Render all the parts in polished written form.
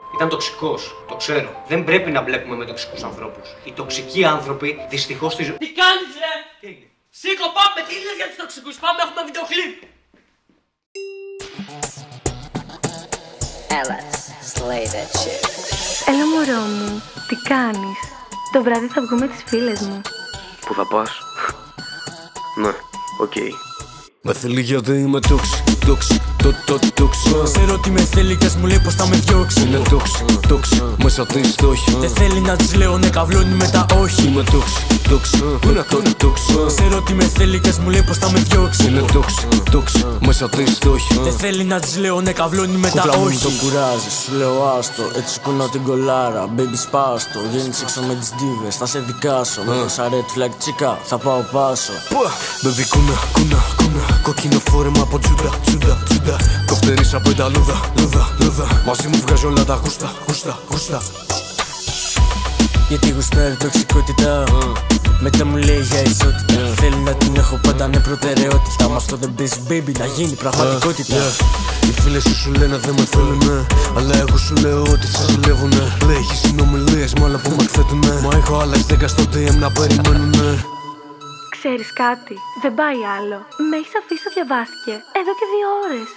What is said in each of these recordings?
Ήταν τοξικός, το ξέρω. Δεν πρέπει να βλέπουμε με τοξικούς ανθρώπους. Οι τοξικοί άνθρωποι δυστυχώς στη ζωή. Τι κάνεις ρε! Τι έγινε? Σήκω, πάμε! Τι λες για τους τοξικούς? Πάμε, έχουμε βιντεοκλίπ! Έλα μωρό μου, τι κάνεις? Το βράδυ θα βγω με τις φίλες μου. Πού θα πας? Ναι, οκ. Με θέλει γιατί είμαι τόξι, Ξέρω τι με θέλει κι ας μου λέει πως θα με διώξει. Είναι τόξι, μέσα της στόχη. Δεν θέλει να της λέω ναι, καβλώνει μετά όχι. Είμαι τόξι, πού να το Ξέρω τι με θέλει κι ας μου λέει πως θα με διώξει. Είναι τόξι, μέσα της στόχη. Δεν θέλει να της λέω ναι, καβλώνει μετά Κούκλα μου όχι. το κουράζει, σου λέω άστο. Έτσι κουνάω την κολάρα, baby σπάστο. Βγαίνεις έξω με τις ντίβες, θα σε δικάσω. Με σαν red flag τσίκα, θα πάω πάσο. Baby κούνα, κόκκινο φόρεμα από τσούντα. Κοφτερής από τα λούδα. Μαζί μου βγάζει όλα τα γούστα. Γιατί γουστάρει τοξικότητα. Μετά μου λέει για ισότητα. Θέλει να την έχω πάντα με προτεραιότητα. Μα αυτό δεν παίζει baby, να γίνει πραγματικότητα. Οι φίλες σου λένε δεν με θέλουνε, αλλά εγώ σου λέω ότι σε ζηλεύουνε. Λέει έχεις συνομιλίες με όλα που με εκθέτουνε. Μα έχω άλλες 10 στο DM να περιμένουνε. Ξέρεις κάτι, δεν πάει άλλο. Με έχεις αφήσει το διαβάστηκε εδώ και 2 ώρες.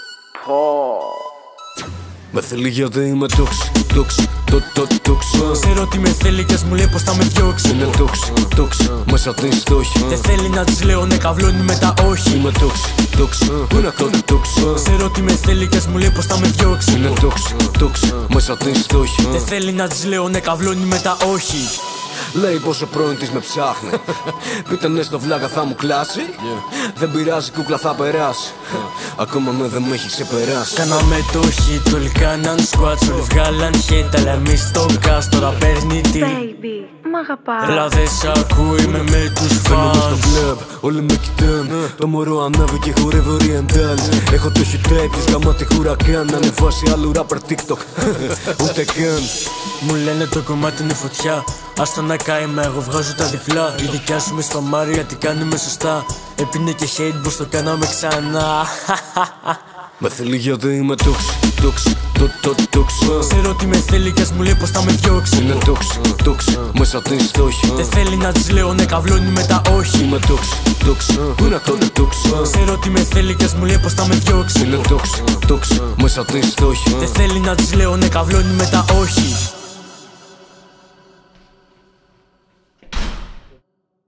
Με θέλει γιατί είμαι τόξι. Ξέρω τι με θέλει κι ας μου λέει πως θα με διώξει. Είναι τόξι, μέσα της στόχη. Δεν θέλει να της λέω ναι, καβλώνει μετά όχι. Είμαι τόξι, πού να το Ξέρω τι με θέλει κι ας μου λέει πως θα με διώξει. Είναι τόξι, μέσα της στόχη. Δεν θέλει να της λέω ναι, καβλώνει μετά όχι. Λέει πόσο πρώην της με ψάχνει. Πείτε ναι στο βλάκα θα μου κλάσει. Δεν πειράζει κούκλα θα περάσει. Ακόμα με δεν με έχει ξεπεράσει. Κάναμε το hit, όλοι κάναν squats. Όλοι βγάλαν hit, αλλά εμείς το cast. Τώρα παίρνει τι. Baby, μ' αγαπάς. Έλα δεν σ' ακούω, είμαι με τους Φαίνομαι στο fans. κλαμπ, όλοι με κοιτάνε. Το μωρό ανάβει και χορεύει oriental. Έχω το hit tape της γάμα τη χουρακάν. Να ανεβάσει άλλου rapper TikTok. Ούτε καν. Μου λένε το κομμάτι είναι φωτιά. Άστα να καημέ, εγώ βγάζω τα διπλά. Η δικιά σου με σφαμάρια, τι κάνουμε σωστά. Έπινε και hate, πως το κάναμε ξανά. Με θέλει γιατί είμαι τόξι. Ξέρω τι με θέλει κι ας μου λέει πως θα με διώξει. Είναι τόξι, μέσα της στόχη. Δεν θέλει να της λέω ναι, καβλώνει μετά όχι. Είμαι τόξι, πού να το Ξέρω τι με θέλει κι ας μου λέει πως θα με διώξει. Είναι τόξι, μέσα της στόχη. Δεν θέλει να της λέω ναι, καβλώνει μετά όχι.